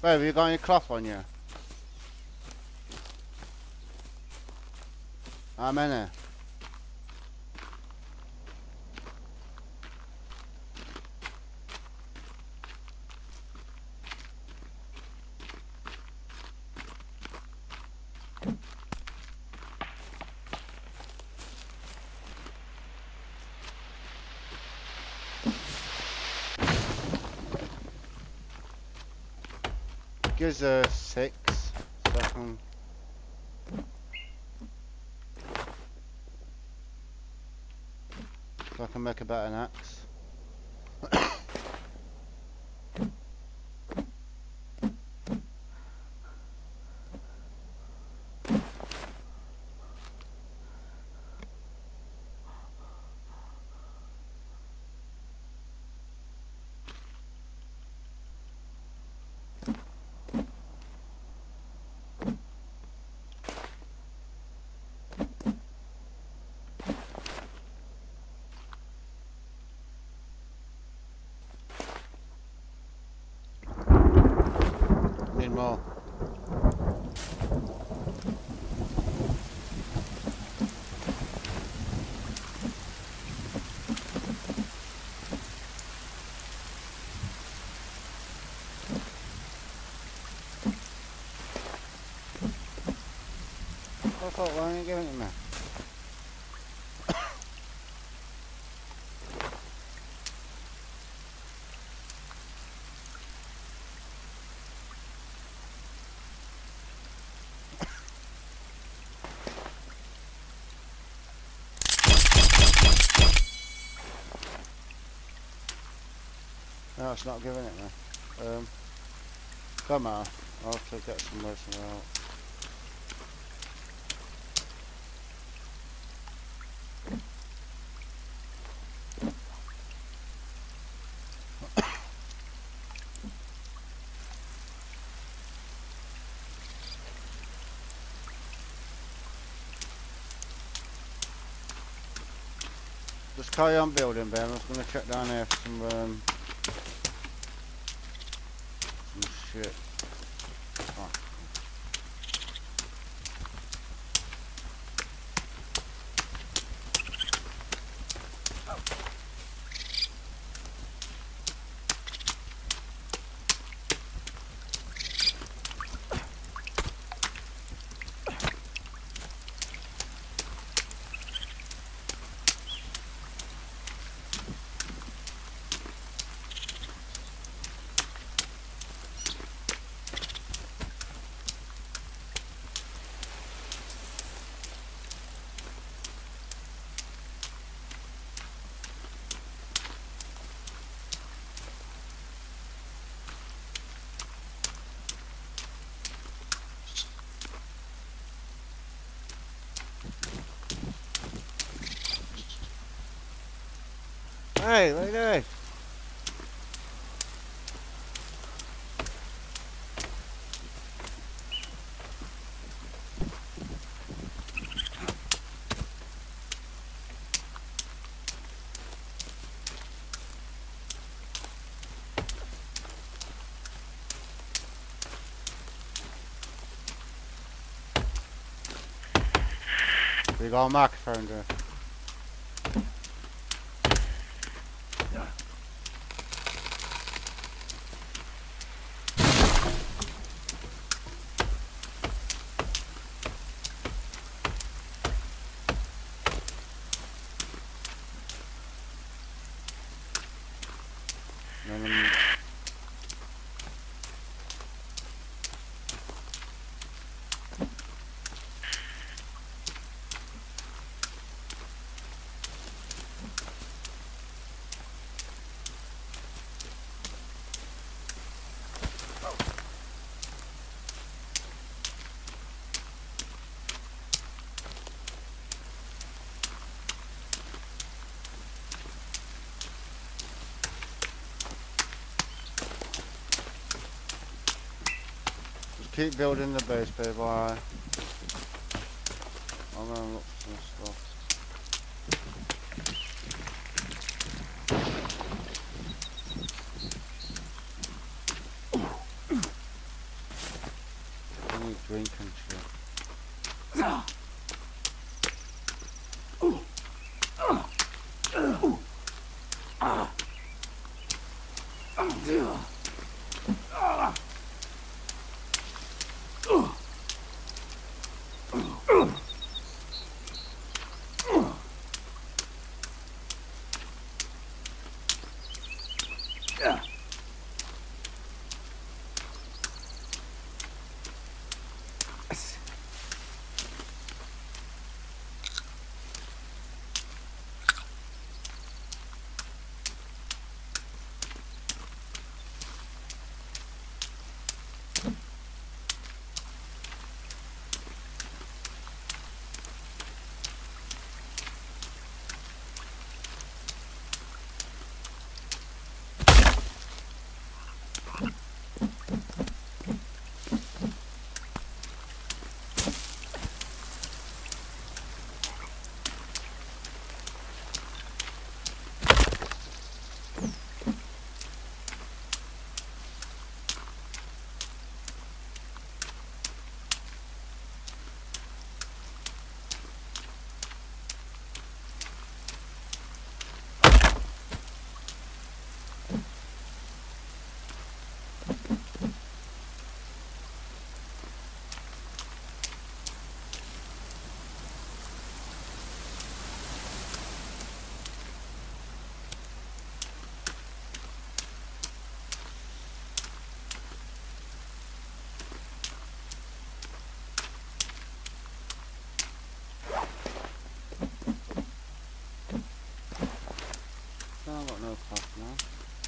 Babe, have you got any cloth on you? How many? Gives her 6, so I can make a better axe. Need more. I thought, why aren't you giving it to me? No, it's not giving it me. Come on, I'll have to get some more somewhere else. Just carry on building, Ben. I'm just going to check down here for some shit. Oh. Hey, what are you doing? We got a microphone there. Keep building the base, babe. Alright. I'm gonna look for some stuff. need drink and shit. I've got no cloth now.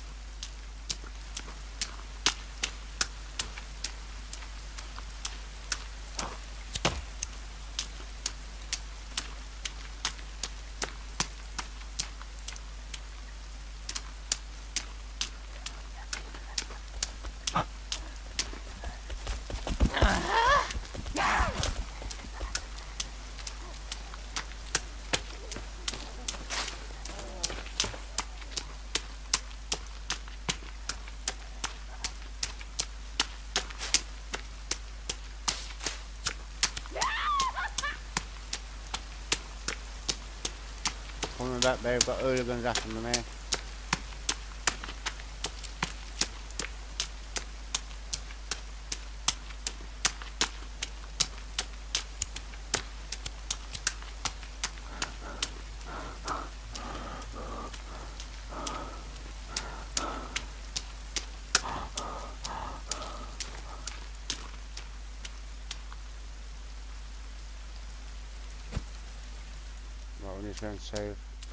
Coming back, they've got hooligans after me. Right, we need to go and save.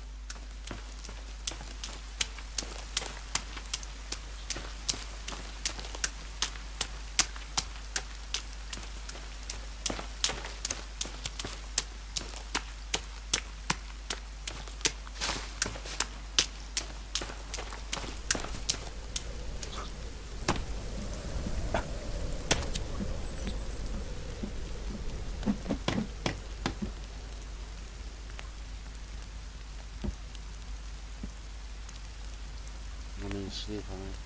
I mean, sleep on it.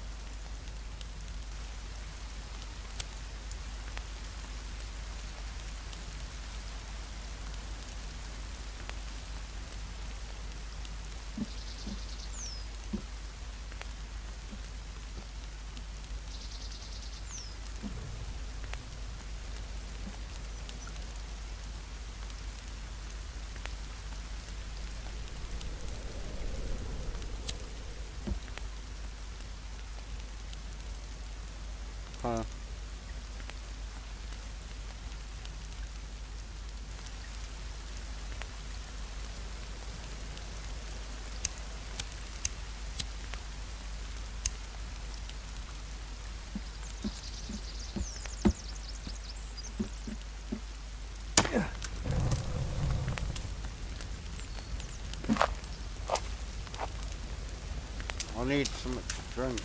I need something to drink.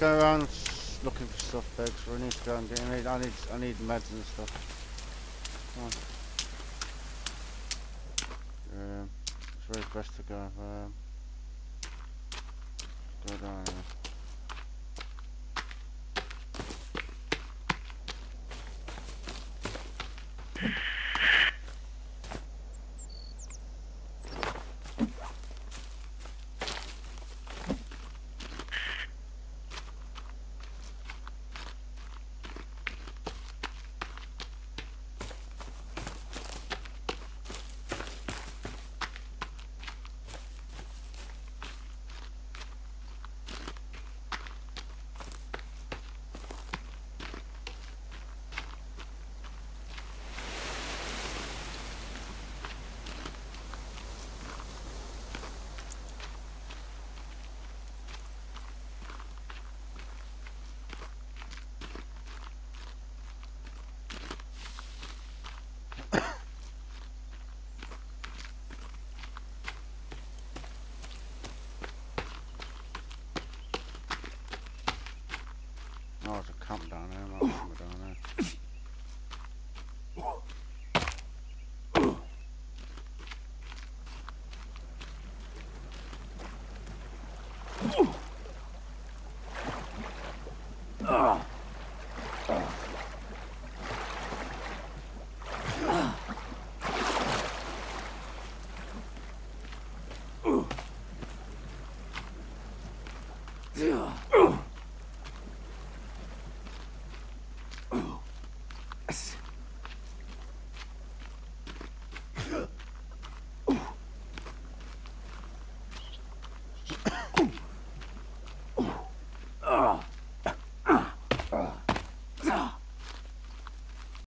go around looking for stuff, Begs. We need to go and get. I need meds and stuff. Come on. It's where's best to go. Go down here. Oh, there's a camp down there. Might be somewhere down there.